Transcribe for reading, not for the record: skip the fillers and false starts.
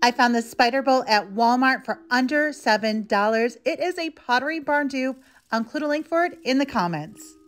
I found this spider bowl at Walmart for under $7. It is a Pottery Barn dupe. I'll include a link for it in the comments.